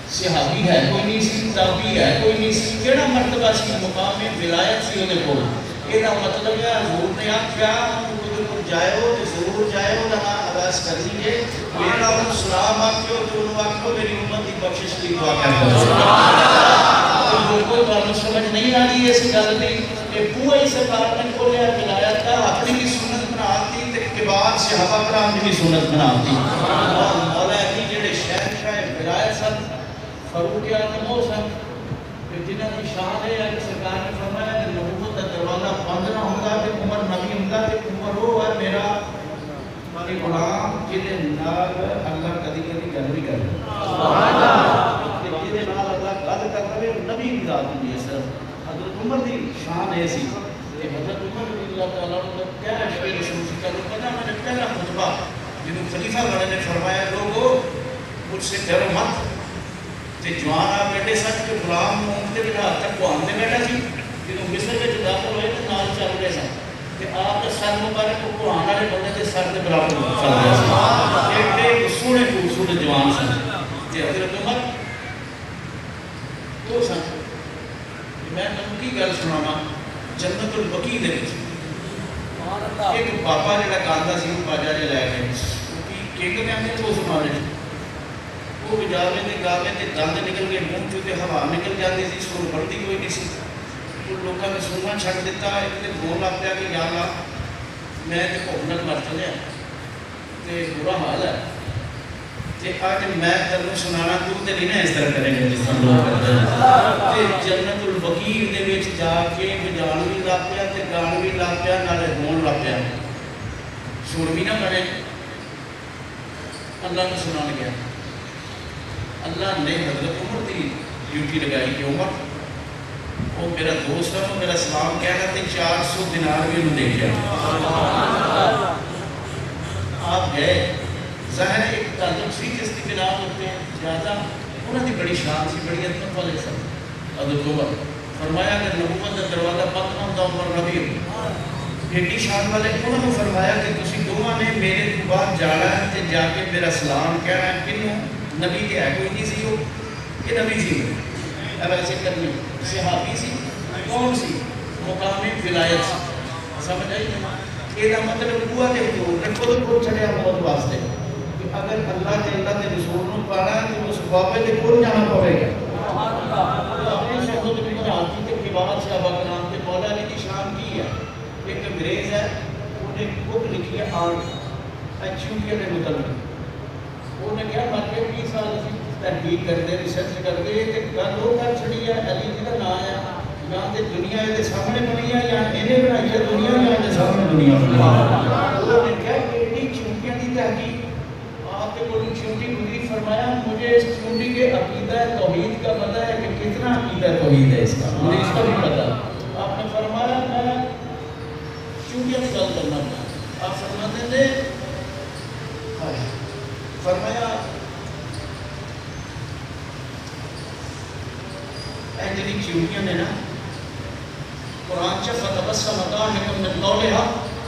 صحابی ہے کوئی نہیں سی، تابعی ہے کوئی نہیں سی، کیڑا مرتبہ سی مقام ولایت سی اودے کول. یہ مطلب ہے حضور نے آخیا جائو ضرور جائو نہ عباس کر لیجیے میرا انہوں سلام آکھو تو انہوں آکھو میری امت کی بخشش کی دعا کرو. کوئی بات سمجھ نہیں آ رہی ہے اس گل کی کہ پوری سرکار نے کھولیا ولایت کا اپنی بھی سنت بناتی تے کبار صحابہ کرام کی بھی سنت بناتی. مولا علی جڑے شہنشاہ ولایت سن فاروق اعظم سن جنہاں کی شان ہے کہ سرکار نے فرمایا کہ نبوت کا دروازہ بند نہ ہوتا کہ عمر نبی ہوتا کہ عمر وہ ہے میرا غلام جہدے نال اللہ کدی کدی گل بھی کرے جہدے نال اللہ گل کرے نبی کی ذات ہوندی ہے. سر حضرت عمر دی شان ہے سی کہ حضرت عمر رضی اللہ تعالیٰ عنہ کا کیا شعر رسول سے کرو پتہ میں نے پہلا خطبہ جنہوں خلیفہ والے نے فرمایا لوگوں مجھ سے ڈرو مت. جوان آپ بیٹھے سن کہ غلام اونٹتے بٹھا تک وہ آمنے بیٹھا سی جنہوں مصر کے داخل ہوئے تو نال چل رہے سن کہ آپ کا سر مبارک کو قرآن والے بندے کے سر کے برابر چل رہے سن. ایک سونے خوبصورت جوان سن کہ حضرت عمر وہ سن. میں ان کی گل سنانا جنت البقیع دے ایک پاپا جڑا گاندا سی باجا جے لے گئے کنگ میں ہمیں وہ سنانے وہ بجاوے دے گاوے دے دند نکل گئے منہ چوتے ہوا نکل جاتی سی سر بڑھتی کوئی نہیں سی. لوگوں نے سننا چھڑ دیتا ایک دن بول لگ پیا کہ یا اللہ میں تے بھوک نال مر چلیا تے برا حال ہے تے اج میں تینوں سنانا تو تے نہیں اس طرح کریں گے جس طرح لوگ کرتے ہیں. تے جنت البقیع دے وچ جا کے بجان بھی لگ پیا تے گان بھی لگ پیا نالے ہون لگ پیا سر بھی نہ بنے. اللہ نے سنان گیا اللہ نے حضرت عمر کی ڈیوٹی لگائی کہ عمر وہ میرا دوست ہے وہ میرا سلام کہنا تے 400 دینار بھی انہوں نے کیا. آپ گئے ظاہر ہے ایک تعلق سی جس کی بنا ہوتے ہیں زیادہ انہوں نے بڑی شان سی بڑی عظمت والے سن. حضرت عمر فرمایا کہ نبوت کا دروازہ بند نہ ہوتا عمر نبی ایڈی شان والے انہوں نے فرمایا کہ تسی دونوں نے میرے کو بعد جانا ہے تے جا کے میرا سلام کہنا ہے کنوں نبی کے ہے کوئی نہیں سی ہو کہ نبی سی اب ایسے کرنی صحابی سی کون سی مقام ولایت سی. سمجھ آئی یہ مطلب ہوا کہ حضور نے خود کو چڑھیا موت واسطے کہ اگر اللہ کے رسول کو پانا تو اس بابے کے کول جانا پڑے گا. اپنے سے خود بھی آتی کہ کبار صحابہ کرام کے مولا علی کی شان کی ہے. ایک انگریز ہے انہوں نے بک لکھی ہے آرٹ ایتھیوپیا کے متعلق. انہوں نے کیا مطلب 20 سال اسی تحقیق کرتے ریسرچ کرتے کہ گل وہ کر چھڑی ہے علی جی کا نام ہے یا تے دنیا دے سامنے بنی ہے یا انہیں بنائی ہے دنیا یا دے سامنے دنیا بنی ہے. انہوں نے کہا کہ اتنی چونٹیاں دی تحقیق آپ کے کوئی چونٹی گزری فرمایا مجھے اس چونٹی کے عقیدہ توحید کا پتہ ہے کہ کتنا عقیدہ توحید ہے اس کا مجھے اس کا بھی پتہ. آپ نے فرمایا میں چونٹیاں کی گل کرنا پڑا. آپ فرماتے تھے فرمایا جنی چونٹیاں نے نا قرآن چا فتبسم ضاحکا من قولہا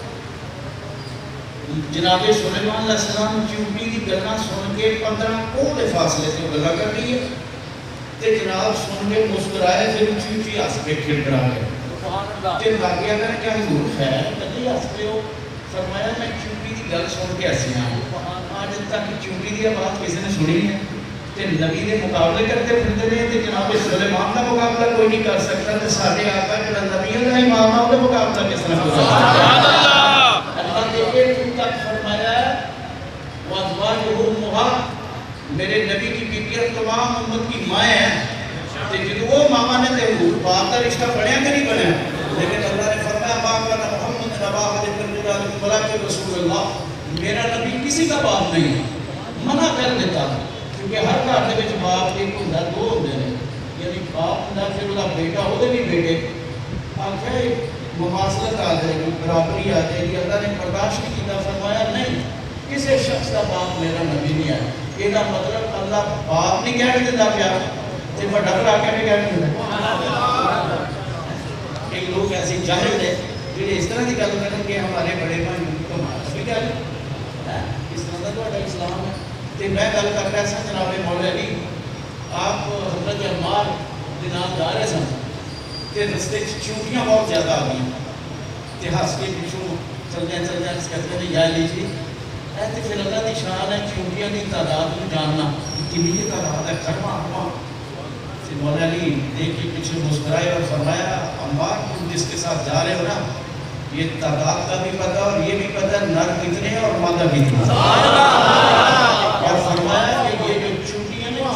جناب سلیمان علیہ السلام چونٹی کی گلاں سن کے 15 کوہ فاصلے سے گلاں کر لی ہے تے جناب سن کے مسکرائے پھر چونٹی ہنس کے کھڑکڑا گیا تے لگیا کہ کیا حضور خیر کدی ہنس پے ہو. فرمایا میں چونٹی کی گل سن کے ہنسیا آج تک چونٹی کی آواز کسی نے سنی ہے تے نبی کے مقابلے کرتے پھرتے ہیں تے جناب سلیمان کا مقابلہ کوئی نہیں کر سکتا تے سارے آقا جڑا نبیوں کا امام ہے وہ مقابلہ کس طرح کر سکتا ہے. اللہ نے ایک تک فرمایا وازواجہ امہات میرے نبی کی بیویاں تمام امت کی مائیں ہیں تے جب وہ ماما نے تے حضور پاک کا رشتہ بنیا کہ نہیں بنیا لیکن اللہ نے فرمایا ما کان محمد نبا علیہ الرجال ولکن رسول اللہ میرا نبی کسی کا باپ نہیں ہے. منع کر دیتا کیونکہ ہر گھر کے باپ ایک ہوتا دو ہوتے ہیں یعنی باپ ہوتا پھر وہ بیٹا ہوتے بھی بیٹے آخر مماثلت آ جائے گی برابری آ جائے گی. اللہ نے برداشت نہیں کیا فرمایا نہیں کسی شخص کا باپ میرا نبی نہیں ہے. یہ مطلب اللہ باپ نہیں کہنے دیتا پیا تے بڑا بڑا کے نہیں کہنے دیتا. ایک لوگ ایسے جاہل ہیں جو اس طرح کی گل کریں کہ ہمارے بڑے بھائی تو ہمارا بھی گل اس طرح کا تو اسلام ہے. تے میں گل کر رہا سا جناب مولا علی آپ حضرت عمار دنان جا رہے سن کہ رستے چونٹیاں بہت زیادہ آ گئی کہ ہنس کے پچھوں چلدے کہتے ہیں یا لیجیے ایسے پھر اللہ کی شان ہے چونٹیاں کی تعداد کو جاننا کنی تعداد ہے کرما ہما مولا علی دیکھ کے پیچھے مسکرائے اور فرمایا عمار تم جس کے ساتھ جا رہے ہو نا یہ تعداد کا بھی پتہ اور یہ بھی پتہ نر کتنے ہیں اور مادہ کتنے اور فرمایا کہ یہ جو چونٹیاں نے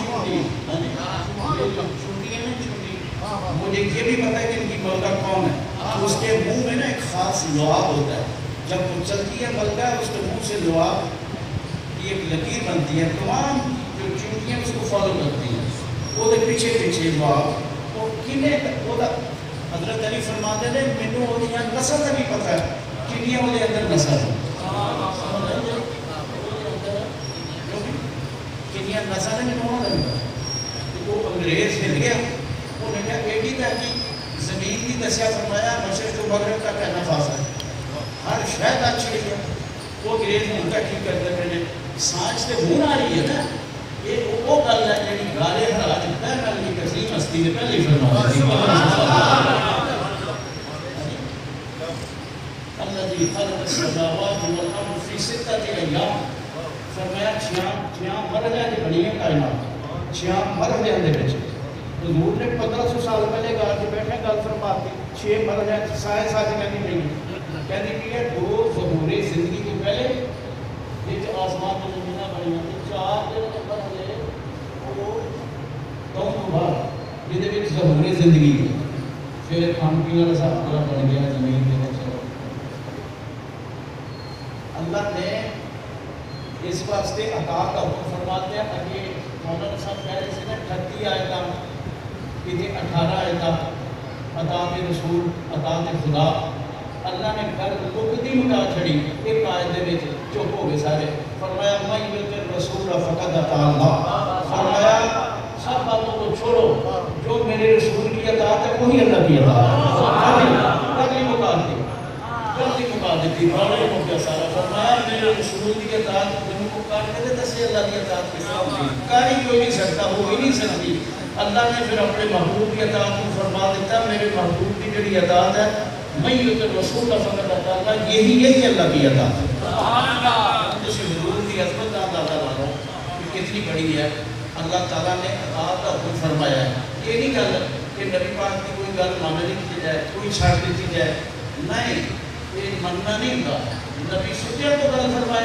چونٹی مجھے یہ بھی پتہ ہے کہ ان کی ملکہ کون ہے اس کے منہ میں نا ایک خاص لعاب ہوتا ہے جب وہ چلتی ہے ملکہ اس کے منہ سے لعاب کی ایک لکیر بنتی ہے تمام جو چونٹیاں اس کو فالو کرتی ہیں وہ دے پیچھے لعاب وہ کنے حضرت علی فرماتے ہیں مینوں وہ دیاں نسل کا بھی پتہ ہے کنیاں وہ دے اندر نسل ہے کنیاں نسل ہے مینوں وہ دے وہ انگریز ہل گیا وہ نے کہا ایڈی تحقیق زمین کی دسیا فرمایا مشرق و مغرب کا کہنا فاصل ہے ہر شاید اچھی ہے وہ انگریز نے تحقیق کرتے پہلے سائنس سے ہون آ رہی ہے نا یہ وہ گل ہے جڑی گالے حراج پہلے کی کثیر ہستی نے پہلے فرمایا الذي خلق السماوات والارض في 6 ايام فرمایا 6 مرحلے دی بنی ہے کائنات 6 مرحلے دے وچ حضور نے 1500 سال پہلے گل کے بیٹھے گل فرماتی 6 مرحلے سائنس آج کہنی نہیں کہنی کہ ہے 2 ظہور زندگی کے پہلے یہ آسمان و زمین بنی ہیں 4 دے مرحلے وہ کون بعد یہ دے ظہور زندگی پھر کھان پینے کا سب پورا بن گیا زمین کے اللہ نے اس واسطے عطا کا حکم فرماتے ہیں کہ مولانا صاحب کہہ رہے سے نا 38 آیتاں یہ 18 آیتاں عطا رسول عطا خدا اللہ نے گھر لکھتی مٹا چھڑی ایک آیت دے وچ چپ ہو گئے سارے فرمایا میں یوتر رسول فقط عطا اللہ فرمایا سب باتوں کو چھوڑو جو میرے رسول کی اطاعت ہے وہی اللہ کی اطاعت ہے اگلی مقابلے غلطی مقا دیتی بڑے موقع سارا فرمایا میرے رسول کی اطاعت دنوں کو کاٹنے دے دسی اللہ کی اطاعت کس طرح ہوتی کاری کوئی نہیں سکتا ہو ہی نہیں سکتی اللہ نے پھر اپنے محبوب کی اطاعت کو فرما دیتا میرے محبوب کی جڑی اطاعت ہے میں یوتر رسول کا فقط عطا اللہ یہی اللہ کی اطاعت ہے سبحان اللہ اس حضور کی عظمت کا اندازہ لگاؤ کہ کتنی بڑی ہے اللہ تعالیٰ نے اطاعت کا حکم فرمایا ہے یہ نہیں گل کہ نبی پاک کی کوئی گل مان نہیں کی جائے کوئی چھڑ دیتی جائے نہیں یہ مننا نہیں ہوتا نبی سوچیا تو گل فرمائے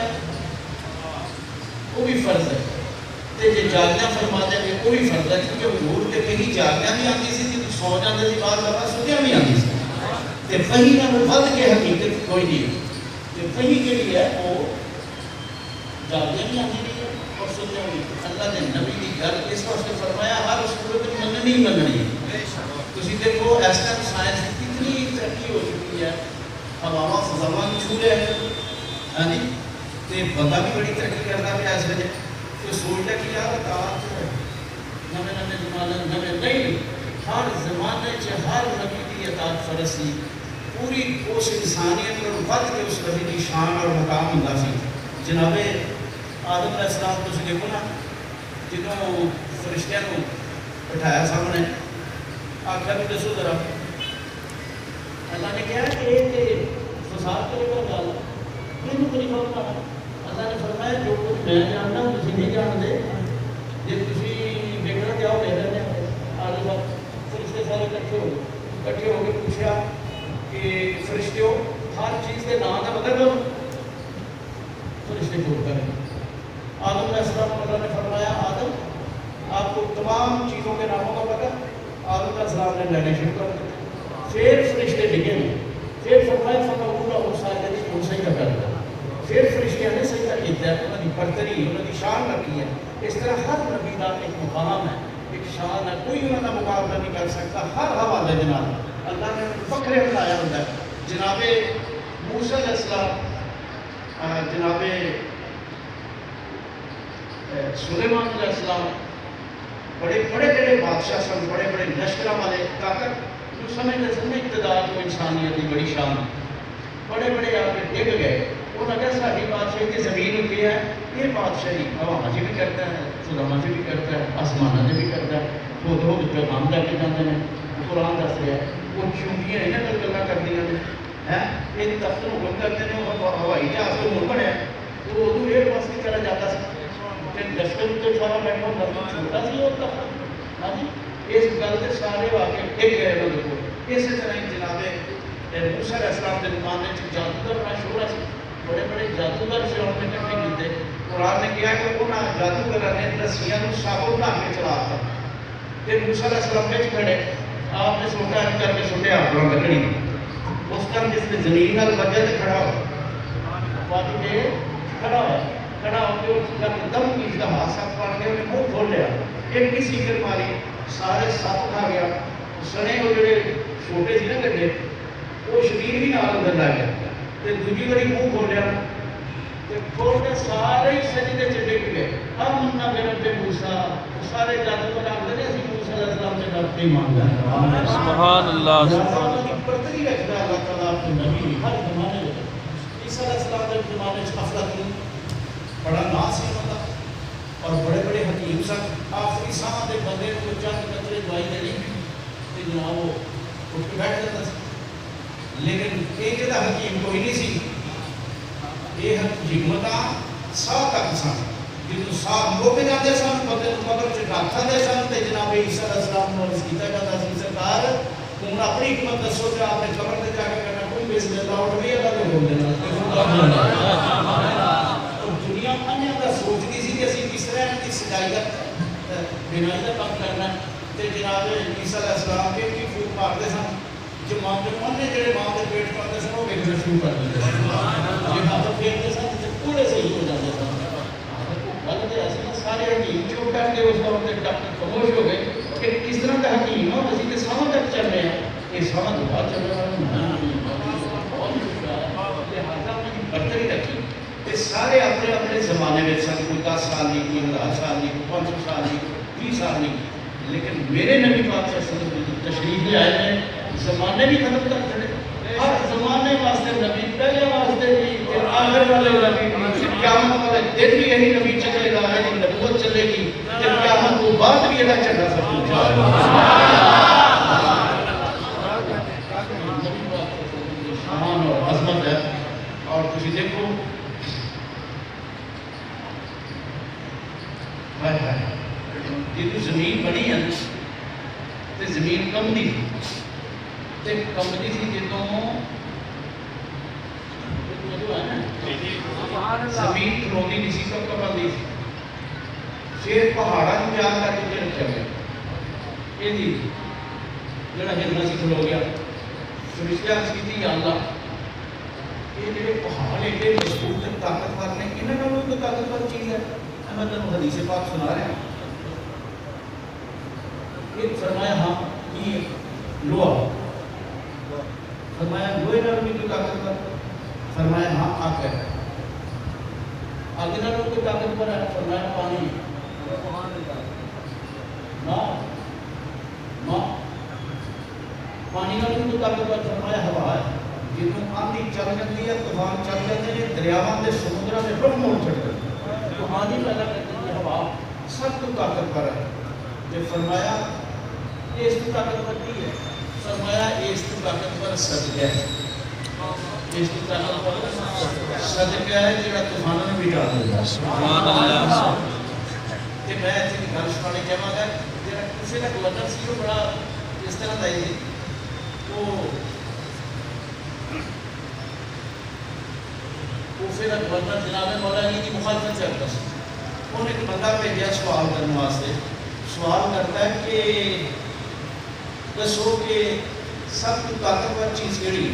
وہ بھی فرض ہے تے جے جاگنا فرما دے وہ بھی فرض ہے کیونکہ حضور تے کہیں جاگنا بھی آتی سی تے سو جاندے سی بعد کرنا سوچیا بھی آتی سی تے وحی نال ود کے حقیقت کوئی نہیں تے وحی جڑی ہے وہ جاگنا بھی آتی نہیں ہے اور سوچیا بھی اللہ نے نبی کی گل اس واسطے فرمایا ہر صورت میں مننی تسی دیکھو اس ٹائم سائنس کتنی ترقی ہو چکی ہے ہواواں فضاواں چھو رہے ہیں ہاں جی تے بندہ بھی بڑی ترقی کرتا ہے اس وجہ تو سوچتا کہ یار اطاعت نویں زمانے نویں نہیں ہر زمانے چ ہر نبی کی اطاعت فرض سی پوری اس انسانیت اور ود کے اس نبی کی شان اور مقام ہوندا سی جناب آدم علیہ السلام تسی دیکھو نا جدوں فرشتیاں کو بٹھایا سامنے آخیا بھی دسو ذرا اللہ نے کہا کہ یہ فساد کرے گا گل کیوں طریقہ ہوتا ہے اللہ نے فرمایا جو کچھ میں جانتا ہوں تسی نہیں جانتے جی تسی دیکھنا چاہو میرے نے آگے بات فرشتے سارے کٹھے ہو کے پوچھا کہ فرشتوں ہر چیز کے نام کا پتہ کرو فرشتے چھوڑ کر آدم علیہ السلام اللہ نے فرمایا آدم آپ کو تمام چیزوں کے ناموں کا پتہ آدم علیہ السلام نے لینے شروع کر دیا پھر فرشتے ڈگے میں پھر فرمایا فقہورا اور ساجدی ان سے کا کر دیا پھر فرشتیاں نے سجدہ کیتا ہے انہوں نے برتری انہوں نے شان رکھی ہے اس طرح ہر نبی کا ایک مقام ہے ایک شان ہے کوئی انہوں کا مقابلہ نہیں کر سکتا ہر حوالے جناب اللہ نے فخر بنایا ہوتا ہے جناب موسیٰ علیہ السلام جناب سلیمان علیہ السلام بڑے بڑے بڑے بادشاہ سن بڑے بڑے لشکروں والے طاقت جو سمجھتے سن اقتدار کو انسانیت کی بڑی شان بڑے بڑے آ کے ڈگ گئے وہ لگا ساری بادشاہی کی زمین ہوتی ہے یہ بادشاہی ہوا جی بھی کرتا ہے سلامہ سے بھی کرتا ہے، آسمانہ سے بھی کرتا ہے، خود ہو پیغام کر کے جاتے ہیں، قرآن دس رہا ہے، وہ چونکیاں یہاں پر گلا کر دیا ہیں، یہ تخت حکم کرتے ہیں، وہ ہوائی جہاز کو مڑ بنیا، تو ادو ایئر بس کی طرح جاتا سی، لشکر تو سارا بیٹھا ہوتا چھوٹا سی وہ تخت، ہاں جی، اس گل کے سارے واقعے ایک گئے لوگ کو، اسی طرح جناب موسیٰ علیہ السلام کے زمانے میں جادوگر بڑا شہرا سی، بڑے بڑے جادوگر سے انہوں نے کٹھے کیتے، قرآن نے کیا کہ انہوں جادوگروں نے رسیاں کو سابو بنا کے چلا تھا، تے موسیٰ علیہ السلام بچ کھڑے، آپ نے سوٹا کر کے سوٹے آپ لوگ لکڑی، اس ٹائم جس نے زمین نال وجہ تے کھڑا ہو، پانی کے کھڑا ہو کے اس کا دم کی اس کا ہاتھ ساتھ پڑ گیا، انہیں منہ کھول لیا، ایک کی سیکر ماری، سارے ساتھ کھا گیا، سنے وہ جڑے چھوٹے سی نا گڈے، وہ شریر بھی نال اندر لا گیا، تے دوجی باری منہ کھول لیا، تے کھول کے سارے ہی سجدے چ ڈگ گئے، آمنا برب موسیٰ، سارے جادوگر آگے نے اسی موسیٰ علیہ السلام سے ڈرتے ہی مان گئے، سبحان اللہ، سبحان اللہ، برتری رکھتا ہے اللہ تعالیٰ اپنے نبی ہر زمانے میں، عیسیٰ علیہ السلام کے زمانے میں افلاطون بڑا ناس ہی ہوتا اور بڑے بڑے حکیم سن، آخری ساں دے بندے کو چند قطرے دوائی دینی تے جناب وہ اٹھ کے بیٹھ جاتا سی، لیکن ایک جدا حکیم کوئی نہیں سی، یہ حکمتاں سا تک سن، جنہوں سا موقع جاتے سن پتے مگر چکاتھا دے سن تے جناب عیسیٰ علیہ السلام نے عرض کیتا جاتا سی سرکار تم اپنی حکمت دسو تے آپ نے قبر تے جا کے کرنا کوئی بسم اللہ اٹھ بھی اللہ دے بول دینا، دنیا انیا دا سوچتی سی کہ اسی کس طرح کی سجائیت بنائی دا کام کرنا تے جناب عیسیٰ علیہ السلام کے کی پھوک مارتے سن، جو ماں نے جڑے ماں دے پیٹ پاتے سن وہ ویکھنا شروع کر دیتے سن، جے ہاتھ پھیرتے سن تے پورے صحیح ہو جاتے سن، گل تے ایسی سارے حکیم چپ کر کے اس وقت ڈاکٹر خاموش ہو گئے کہ کس طرح کا حکیم ہے، اسی تے سمجھ تک چل رہے ہیں، یہ سمجھ بہت چل رہا ہے، لہٰذا میں برتری رکھی، یہ سارے اپنے اپنے زمانے میں سن، کوئی 10 سال نہیں، کوئی 1000 سال نہیں، کوئی 500 سال نہیں، 20 سال نہیں، لیکن میرے نبی پاک صلی اللہ علیہ وسلم تشریف لے آئے ہیں، زمانے بھی ختم کر چھڑے، ہر زمانے واسطے نبی، پہلے واسطے بھی، آخر والے نبی بھی، قیامت والے دن بھی یہی نبی چلے گا، یہی نبوت چلے گی، جب قیامت کو بعد بھی اللہ چڑھا سکتے شان اور عظمت ہے، اور تسی دیکھو یہ زمین بنی ہے تے زمین کمدی تے کمدی تھی جدوں زمین کھلونی نہیں سی کب کبندی سی، پھر پہاڑا کو جا کر کے رکھا گیا، یہ دی جڑا ہلنا سی کھلو گیا، فرشتے عرض کیتی یا اللہ یہ جڑے پہاڑ ایڈے مضبوط تے طاقتور نے انہاں نالوں کوئی طاقتور چیز ہے، میں تمہیں حدیث پاک سنا رہا ہوں، ایک فرمایا ہاں یہ لوہا، فرمایا لوہے نال بھی کوئی طاقتور، فرمایا ہاں آگ ہے، آگ نال کوئی طاقتور ہے، فرمایا پانی، ماں پانی نال کوئی طاقتور، فرمایا ہوا ہے، جنہوں آندھی چل جاتی ہے، طوفان چل جاتے ہیں، دریاواں دے سمندراں دے رخ موڑ چھڑتے ہیں، تو آندھی پیدا کرتی ہے ہوا، سب کو طاقتور ہے، جو فرمایا اس کی طاقتور کی ہے، فرمایا اس کی طاقتور صدقہ ہے، اس کی طاقتور صدقہ ہے جڑا طوفانوں نے بھی ڈال دیا، سبحان اللہ، کہ میں ایسی گل سنانے چاہواں گا، جڑا کسی کا گورنر سی وہ بڑا اس طرح دا ہی وہ پھر گورنر جناب مولا علی کی مخالفت کرتا سی، انہوں نے ایک بندہ بھیجا سوال کرنے واسطے، سوال کرتا ہے کہ دسو کہ سب کو طاقتور چیز کیڑی،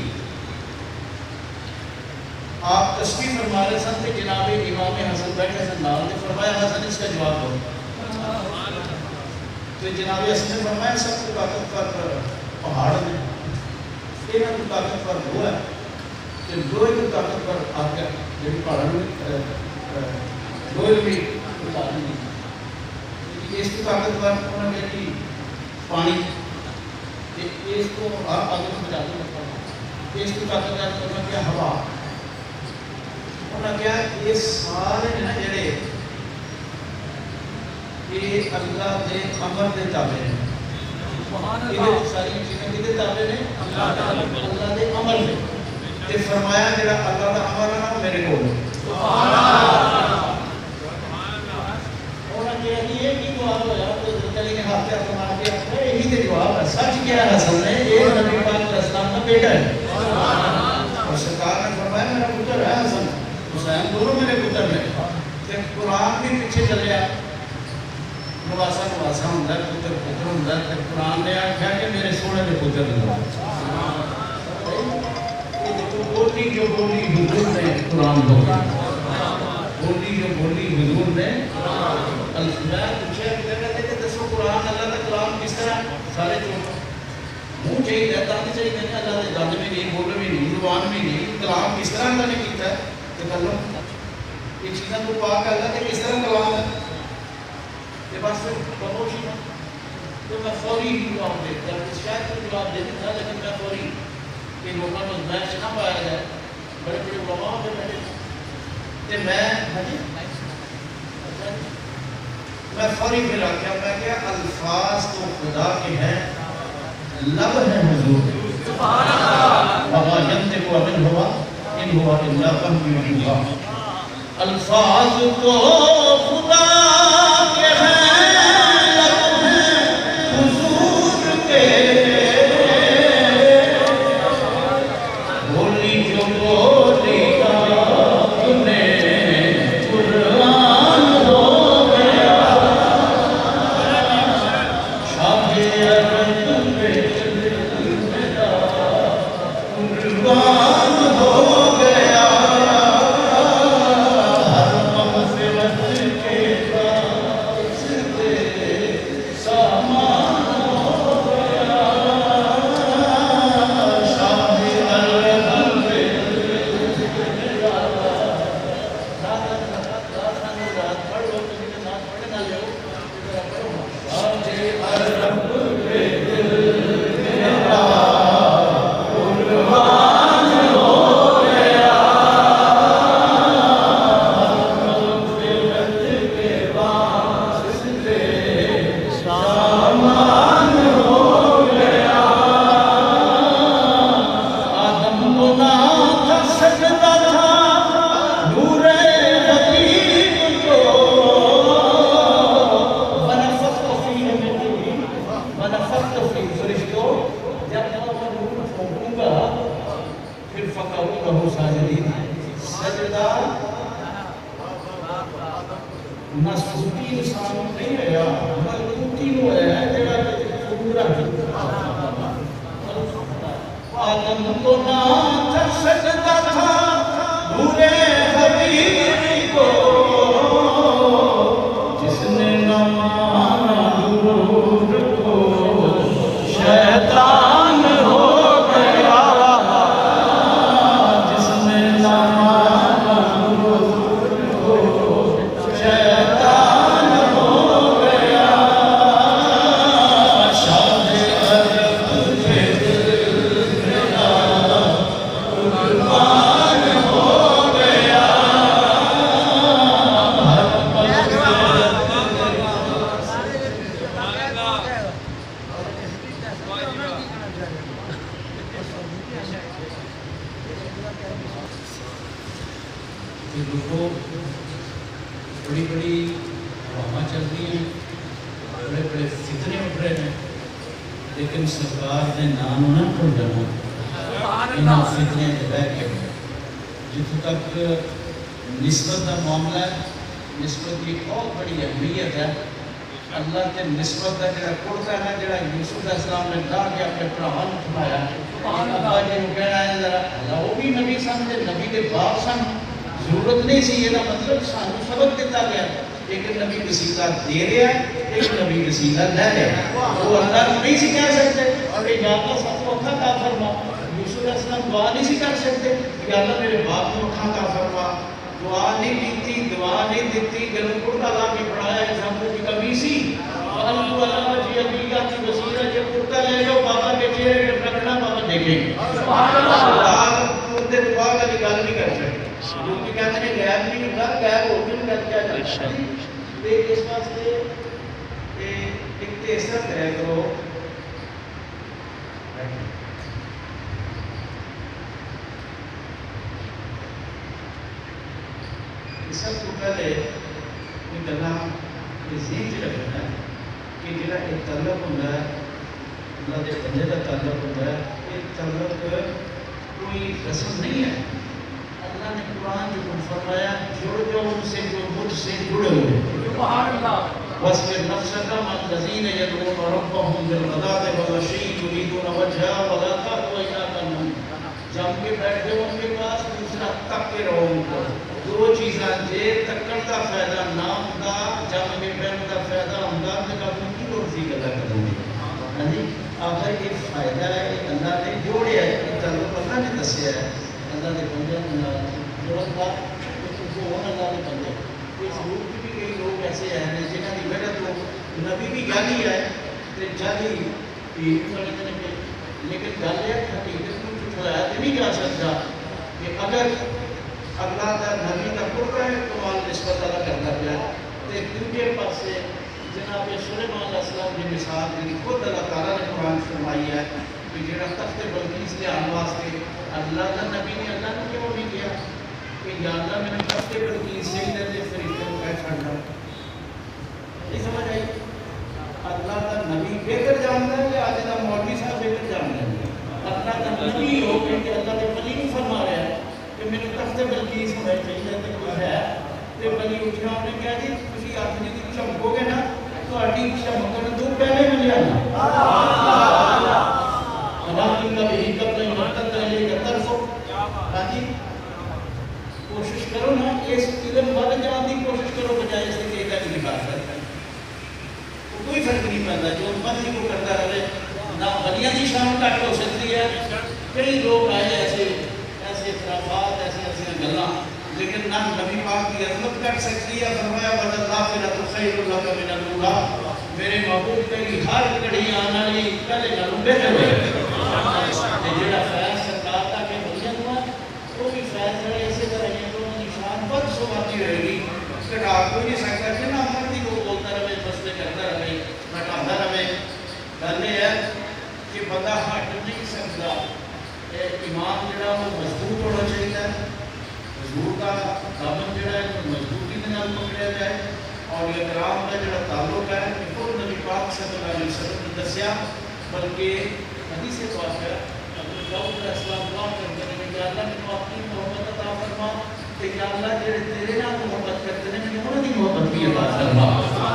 آپ تسبیح فرما رہے سن تے جناب امام حسن بیٹھے سن نال تے فرمایا حسن اس کا جواب دو، تو جناب حسن نے فرمایا سب کو طاقتور پہاڑ میں، انہاں کو طاقتور لوہا ہے، کہ لوہے کو طاقتور آگ ہے، جڑی پہاڑاں میں لوہے بھی اتار دی، اس کو طاقتور انہوں نے کہا پانی، اس کو آگے میں بجا دوں، اس کو طاقتور انہوں نے کیا ہوا، انہوں نے کیا یہ سارے نا جڑے یہ اللہ دے امر دے تابع ہیں. یہ ساری چیزیں کدے تابع نے؟ اللہ دے امر دے. تے فرمایا جڑا اللہ دا امر ہے نا میرے کول سبحان اللہ. اور یہ کی دعا ہویا تو چلے کے ہاتھ پہ مار کے یہی تے جواب ہے. سچ کیا ہے حسن نے یہ نبی پاک علیہ السلام کا بیٹا ہے. اور سرکار نے فرمایا میرا پتر ہے حسن حسین دونوں میرے پتر نے. تے قرآن بھی پیچھے چلیا نواسا نواسا ہوندا پتر پتر ہوندا تے قرآن نے آکھیا کہ میرے سونے دے پتر نے. بولی جو بولی حضور نے قرآن بولی جو بولی حضور نے میں پوچھا کہ دسو قرآن اللہ کا کلام کس طرح سارے منہ چاہیے دند چاہیے نہیں اللہ کے دند بھی نہیں بول بھی نہیں زبان بھی نہیں کلام کس طرح اللہ نے کیتا ہے کہ کر لو یہ چیزاں تو پاک اللہ کے کس طرح کلام ہے یہ بس خاموشی ہے. تو میں فوری ہی جواب دیتا شاید تو جواب دیتا تھا لیکن میں فوری کہ لوگوں کو بیچ نہ پایا جائے بڑے بڑے علماء ہوتے بیٹھے تے میں فوری پھر آکھیا میں کیا الفاظ تو خدا کے ہیں لب ہے حضور سبحان اللہ وما ينطق عن الهوى ان هو الا وحی یوحی. الفاظ تو خدا کے ہیں لب ہے حضور کے بڑی بڑی ہوا چل رہی ہیں بڑے بڑے فتنے اٹھ رہے ہیں لیکن سرکار نے نام نہ کھل جانا انہاں فتنے کے بہ کے جتوں تک نسبت کا معاملہ ہے نسبت کی بہت بڑی اہمیت ہے اللہ کے نسبت کا جڑا کرتا ہے جڑا یوسف علیہ السلام نے لا کے اپنے بھراواں نوں کھلایا ابا جی نوں کہنا ہے ذرا اللہ وہ بھی نبی سن تے نبی دے باپ سن ضرورت نہیں سی یہ مطلب سانوں سبق دیتا گیا ایک نبی وسیلہ دے رہا ہے ایک نبی وسیلہ لے رہا ہے وہ اللہ کو نہیں سی کہہ سکتے اور یہ اللہ سب کو اکھا کا فرما یوسف علیہ السلام دعا نہیں سی کر سکتے کہ اللہ میرے باپ کو اکھا کا فرما دعا نہیں دیتی دعا نہیں دیتی گلوں کرتا لا کے پڑھایا انسان کی کمی سی اللہ اللہ جی ابیہ کی وسیلہ جب کرتا لے جاؤ بابا کے چہرے پہ رکھنا بابا دیکھیں گے سبحان اللہ کرتے دعا کا نکال نہیں کر سکتے کیونکہ کہتے ہیں غیب نہیں کرتا غیب ہو کے کیا جاتا ہے اس واسطے کہ ایک تو اس طرح کریا کرو، سب تو پہلے یہ گلا ذہن چ رکھنا ہے کہ جڑا ایک تعلق ہوتا ہے اللہ کے بندے کا تعلق ہوتا ہے، یہ تعلق کوئی رسم نہیں ہے۔ اللہ نے قرآن جو فرمایا جڑ جاؤ ان سے جو مجھ سے جڑے ہوئے، وَاصْبِرْ نَفْسَكَ مَعَ الَّذِينَ يَدْعُونَ رَبَّهُمْ بِالْغَدَاةِ وَالْعَشِيِّ يُرِيدُونَ وَجْهَهُ وَلَا تَعْدُ عَيْنَاكَ عَنْهُمْ۔ جم کے بیٹھ جاؤ ان کے پاس، دوسرا تک کے رہو ان کو۔ دو چیزاں جے تکڑ کا فائدہ نہ ہوتا، جم کے بیٹھ کا فائدہ ہوتا تو کب کی روزی گلا کروں گی۔ ہاں جی، اگر یہ فائدہ ہے اللہ نے جوڑیا ہے، یہ تعلق اللہ نے دسیا ہے، اللہ کے بندے جوڑن کا وہ اللہ کے بندے۔ اس روپ بھی کئی لوگ ایسے ہیں جنہوں کی وجہ تو نبی بھی جعلی ہے جعلی لیکن گل ہے حقیقت کو جھٹلایا تو نہیں جا سکتا کہ اگر اللہ کا نبی کا پورا کمال نسبت ادا کرتا پیا تو دوسرے پاسے جناب سلیمان علیہ السلام کی مثال جی خود اللہ تعالیٰ نے قرآن فرمائی ہے کہ جہاں تخت بلقیس لے آنے واسطے اللہ کا نبی نے اللہ نے کیوں نہیں کیا کہ یا اللہ میں نے تخت بلقیس سے ہی دے فرشتے کو کہہ چھڑنا۔ نہیں سمجھ آئی؟ اللہ کا نبی بہتر جانتا ہے یا آج کا مولوی صاحب بہتر جانتا ہے؟ اللہ کا نبی ہو کہ اللہ کے ولی نہیں فرما رہا ہے کہ میرے تخت بلقیس میں چاہیے تو کوئی ہے تو ولی اٹھا انہوں نے کہا جی تسی اپنی جی چمکو گے نا تو اٹھی چمکن تو پہلے مل جانا۔ اللہ کی کبھی قبل مرتد رہے گا طرف ہاں جی کوشش کرو نا اس علم بڑھ جان کی کوشش کرو بجائے اس کے ایک نکال کرتا ہے کوئی فرق نہیں پڑتا جو مرضی کو کرتا رہے نہ ولیاں کی شان کٹ ہو سکتی ہے۔ کئی لوگ آئے ایسے اختلافات ایسی گلاں لیکن نہ نبی پاک کی عظمت کٹ سکتی ہے۔ فرمایا وَالْآخِرَةُ خَيْرٌ لَكَ مِنَ الْأُولَىٰ، میرے محبوب تیری ہر گھڑی آنے والی پہلے نالوں بہتر ہے۔ جڑا فیض سرکار کا کہ ولیاں ہوا وہ بھی فیض ہے اسی طرح یہ دونوں کی شان بہت سواتی رہے گی کٹا کوئی نہیں سکتا کہ نہ مرضی کو بولتا رہے مسئلے کرتا رہے ہٹاتا رہے۔ گل یہ ہے کہ بندہ ہٹ نہیں سکتا، ایمان جڑا وہ مضبوط ہونا چاہیے، حضور کا دامن جڑا ہے مضبوطی کے نال پکڑیا جائے اور یہ کرام کا جڑا تعلق ہے کہ خود نبی پاک صلی اللہ علیہ وسلم نے دسیا بلکہ حدیث پاک ہے حضرت داؤد علیہ السلام دعا کرتے ہیں کہ اللہ نے اپنی محبت عطا فرما کہ یا اللہ جڑے تیرے نال محبت کرتے ہیں مجھے انہوں کی محبت بھی عطا فرما۔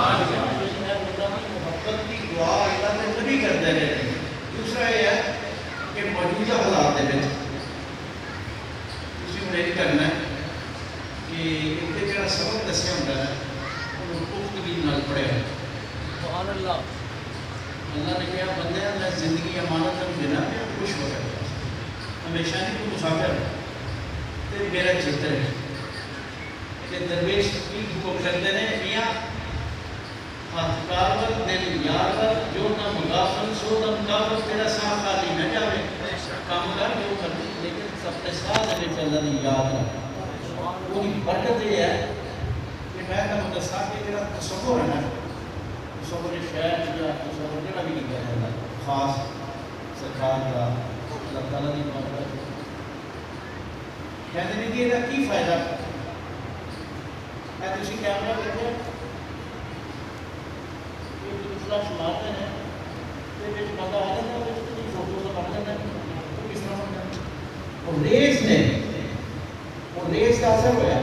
محبت کی دعا اللہ نے نبی کرتے رہے۔ دوسرا یہ ہے کہ موجودہ حالات دے وچ تسی ہن یہ کرنا ہے کہ ایک جڑا سبق دسیا ہوندا ہے وہ پختگی نال پڑھیا۔ سبحان اللہ۔ اللہ نے کہا بندے میں زندگی امانت میں دینا ہے خوش ہو کر ہمیشہ نہیں کوئی مسافر تے میرا چتر ہے کہ درویش کی حکم کرتے ہیں میاں ہاتھ کارور دل یار ور جو نہ مغافل سو نہ مغافل تیرا ساں خالی نہ جاوے کام کر جو کر لیکن سب کے ساتھ میں اللہ نے یاد رکھ۔ وہی برکت یہ ہے کہ میں کا مدرسہ کے جڑا تصور ہے نا تصور شہر یا تصور جڑا بھی نہیں کہتا ہے خاص سرکار کا اللہ تعالیٰ کی محبت کہتے ہیں کہ یہ کی فائدہ ہے تسی کیمرہ دیکھو فلاش مارتے ہیں تو یہ بندہ آ جاتا ہے فوٹو کا بن جاتا ہے کس طرح بنتا ہے اور ریس نے اور ریس کا اثر ہوا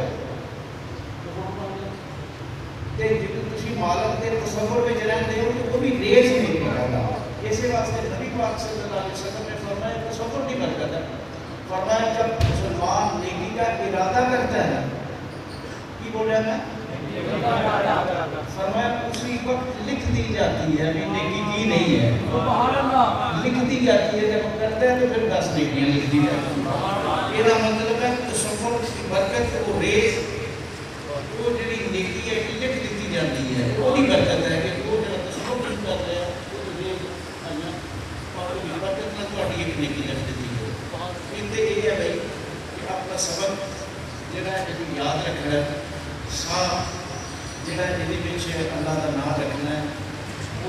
تسی مالک کے تصور میں رہتے ہو تو وہ بھی ریس نہیں کرتا۔ اسی واسطے نبی پاک صلی اللہ علیہ وسلم نے فرمایا تصور نہیں کرتا، فرمایا جب مسلمان نیکی کا ارادہ کرتا ہے کی بول رہا ہے فرمایا اسی وقت لکھ دی جاتی ہے ابھی نیکی کی نہیں ہے لکھ دی جاتی ہے جب کرتا ہے تو پھر 10 نیکیاں لکھ دی جاتی ہیں۔ یہ مطلب ہے تصور کی برکت وہ ریس وہ جڑی نیکی ہے لکھ دیتی جاتی ہے وہی برکت ہے کہ وہ جڑا تصور نہیں کر رہا ہے وہ ریس اور برکت نہ تھوڑی ایک نیکی لکھ دیتی ہے۔ اتنے یہ ہے بھائی کہ اپنا سبق جڑا ہے یاد رکھنا ہے، ساتھ جڑا جہدی پیچھے اللہ کا نام رکھنا ہے،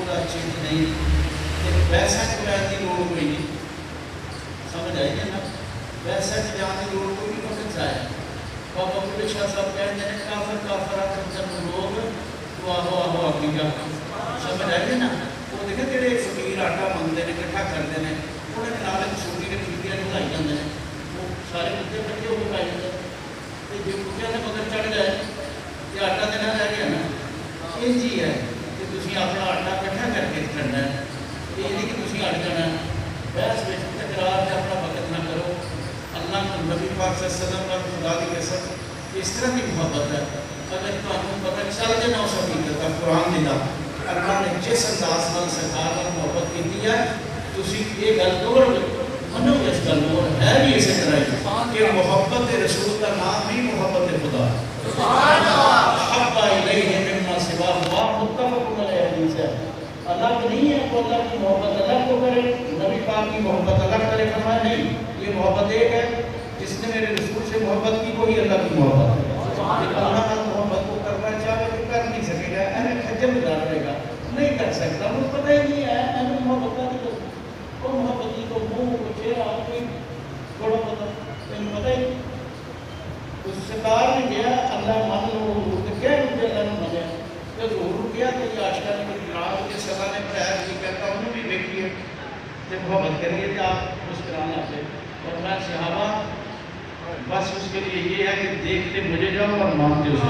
کا چیز نہیں پیسہ چکایا کی لوڑ کوئی نہیں سمجھ آئی ہے نا پیسہ چکانے کی لوڑ کوئی نہیں وقت آیا بابا بلے شاہ صاحب کہتے ہیں کافر آخر لوگ تو آہو آہو آگیا سمجھ آئی ہے نا وہ دیکھیں جڑے فقیر آٹا منگتے ہیں کٹھا کرتے ہیں انہوں نے نال چھوٹی نے کھیتیاں ڈھلائی جاتے ہیں وہ سارے کتے کٹھے ہو کے پائی جاتے ہیں جو کتوں نے مگر چڑھ گئے کہ آٹا تو نہ رہ گیا نا یہ جی ہے کہ تھی اپنا آٹا کٹھا کر کے کرنا ہے یہ نہیں کہ تھی اڑ جانا بحث میں تکرار سے اپنا وقت نہ کرو اللہ کو نبی پاک صلی اللہ علیہ وسلم کا خدا کی قسم اس طرح کی محبت ہے اگر تمہیں پتہ چل کے نہ اس حقیقت کا قرآن دینا اللہ نے جس انداز نال سرکار نال محبت کی ہے تسی یہ گل توڑ منو اس گل اور ہے بھی اسی طرح کہ محبت رسول کا نام ہی محبت خدا سبحان اللہ حب الیہ مما سوا ہوا متفق علیہ حدیث ہے اللہ کو نہیں ہے تو اللہ کی محبت اللہ کو کرے نبی پاک کی محبت اللہ کرے فرمایا نہیں یہ محبت ایک ہے جس نے میرے رسول سے محبت کی وہی اللہ کی محبت ہے اللہ کا محبت کو کرنا چاہے تو کر نہیں سکے گا اہم خجل ڈال رہے گا نہیں کر سکتا مجھے پتہ ہی نہیں ہے اہم محبت کا تو وہ محبت کو منہ کو چہرہ کوئی تھوڑا پتہ تمہیں پتہ ہی اس سرکار نے کیا اللہ مان لو تو کیا مجھے اللہ نے مانا تو ضرور کیا تو یہ عاشقہ نے میری رات کے سزا نے پڑھایا کی کرتا انہوں بھی دیکھیے جب محبت کریے تو آپ مسکرانا سے اور میں صحابہ بس اس کے لیے یہ ہے کہ دیکھتے مجھے جاؤ اور مانتے اسے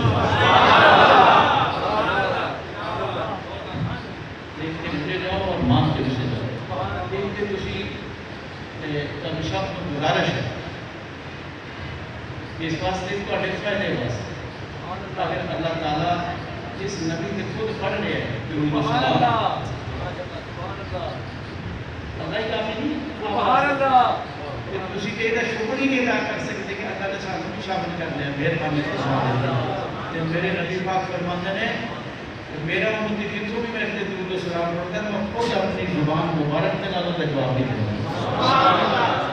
دیکھتے مجھے جاؤ اور مانتے اسے جاؤ دیکھتے تسی تمشاہ کو گزارش ہے اس واسطے کو اڈیفائی نہیں واسطے اگر اللہ تعالیٰ جس نبی نے خود پڑھ رہے ہیں کہ وہ مسلمان اللہ ہی کافی نہیں سبحان اللہ تسی کہ یہ شکر ہی نہیں ادا کر سکتے کہ اللہ نے ساتھ بھی شامل کر لیا مہربانی سے شامل میرے نبی پاک فرماتے ہیں میرا امتی جتوں بھی میں درود و سلام پڑھتا ہے میں خود اپنی زبان مبارک کے نالوں کا جواب نہیں دوں سبحان اللہ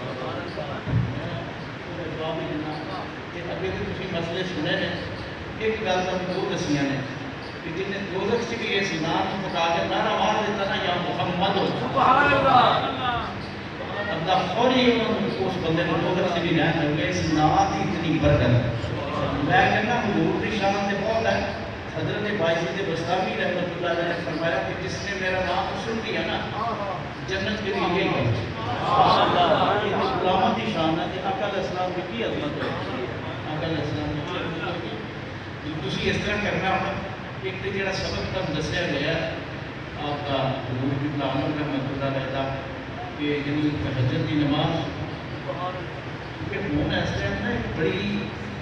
جواب نہیں دینا کہ ابھی تو تسی مسئلے سنے ہیں ایک گل تو دو دسیاں نے کہ جن نے دوزخ سے بھی اس نام کو پکا کے نعرہ مار دیتا نا یا محمد ہو سبحان اللہ اللہ فوری اس بندے نے دوزخ سے بھی رہنا ہوگا اس نام کی اتنی برکت میں کہنا حضور کی شان سے بہت ہے حضرت بائزید بستامی رحمۃ اللہ علیہ نے فرمایا کہ جس نے میرا نام سن لیا نا جنت کے لیے یہی ہے سبحان اللہ یہ غلاموں کی شان ہے کہ آقا علیہ السلام کی عظمت ہے آقا علیہ السلام کی تسی اس طرح کرنا ہونا ایک تو جڑا سبق تک دسیا گیا آپ کا حضور کی عالم رحمۃ اللہ علیہ کا کہ یعنی تہجد کی نماز کیونکہ ہوں اس ٹائم نا ایک بڑی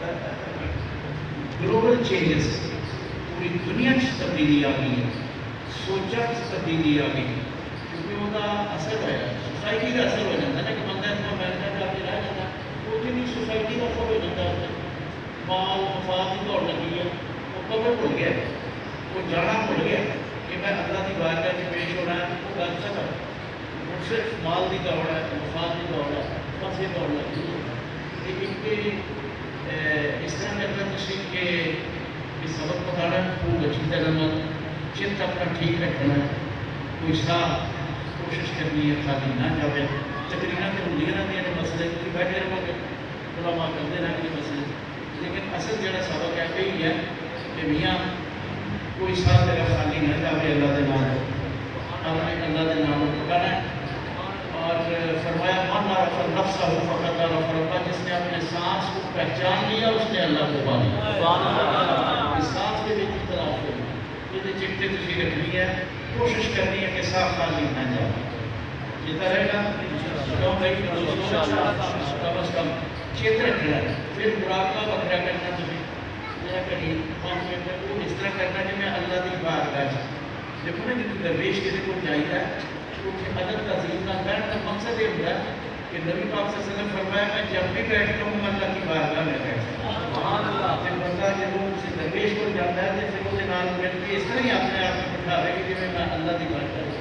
گلوبل چینجز پوری دنیا کی تبدیلی آ گئی ہے سوچا کی تبدیلی آ گئی کیونکہ وہ اثر ہے سوسائٹی کا اثر ہو جاتا ہے کہ بندہ اتنا امریکہ جا کے رہ جاتا ہے وہ بھی سوسائٹی کا اثر ہو جاتا ہے مال مفاد کی دوڑ لگی ہے وہ قبر بھول گیا وہ جانا بھول گیا کہ میں اللہ کی بارگاہ میں پیش ہونا ہے وہ گل سکتا وہ صرف مال کی دوڑ ہے مفاد کی دوڑ ہے بس یہ دوڑ لگی ہے اس طرح کرنا تشریح کہ سبق بتانا خوب اچھی طرح چت اپنا ٹھیک رکھنا کوئی صاف کوشش کرنی ہے خالی نہ جاوے تقریریں تو ہوں نہ دیا مسئلے کوئی بیٹھے رہو گے علماء کرتے رہیں گے مسئلے لیکن اصل جڑا سبق ہے یہی ہے کہ میاں کوئی ساتھ جگہ خالی نہ جاوے اللہ کے نام آپ نے اللہ کے نام پکانا ہے اور فرمایا من عرف نفسہ فقط عرف ربہ جس نے اپنے سانس کو پہچان لیا اس نے اللہ کو پا لیا اس سانس کے لیے اختلاف ہو یہ چکتے تسی رکھنی ہے کوشش کرنی ہے کہ صاف خالی نہ جاؤ جیتا رہے گا کیوں بھائی کم از کم چیت رکھنا ہے پھر مراقبہ وغیرہ کرنا تھی میرا کہیں 5 منٹ تک وہ اس طرح کرنا کہ میں اللہ کی بارگاہ دیکھو نا کہ درویش کسی کو چاہیے کیونکہ ادب تہذیب کا بیٹھ کا مقصد یہ ہوتا ہے کہ نبی پاک صلی اللہ علیہ وسلم فرمایا میں جب بھی بیٹھتا ہوں اللہ کی بارگاہ میں بیٹھتا ہوں جب بندہ جب وہ کسی درویش کو جاتا ہے تو پھر وہ نال مل کے اس طرح ہی اپنے آپ کو بٹھا رہے کہ میں اللہ کی بارگاہ